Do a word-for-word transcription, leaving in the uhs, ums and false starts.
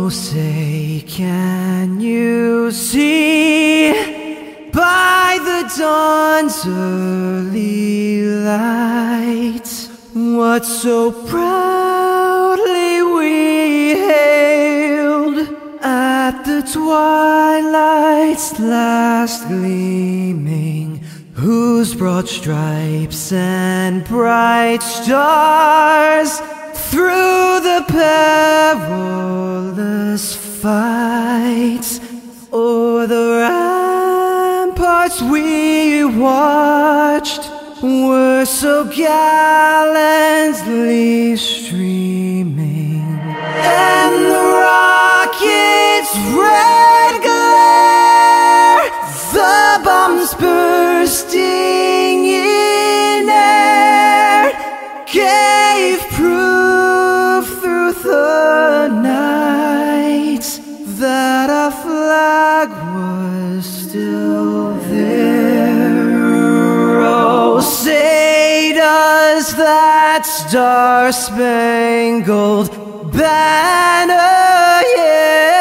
say, can you see by the dawn's early light what so proudly we hailed at the twilight's last gleaming, whose broad stripes and bright stars through the perilous fight o'er the ramparts we watched were so gallantly streaming, and the rocket's red glare, the bombs bursting in air, gave proof through the night that our flag was still there. Oh, say does that Star-Spangled Banner yet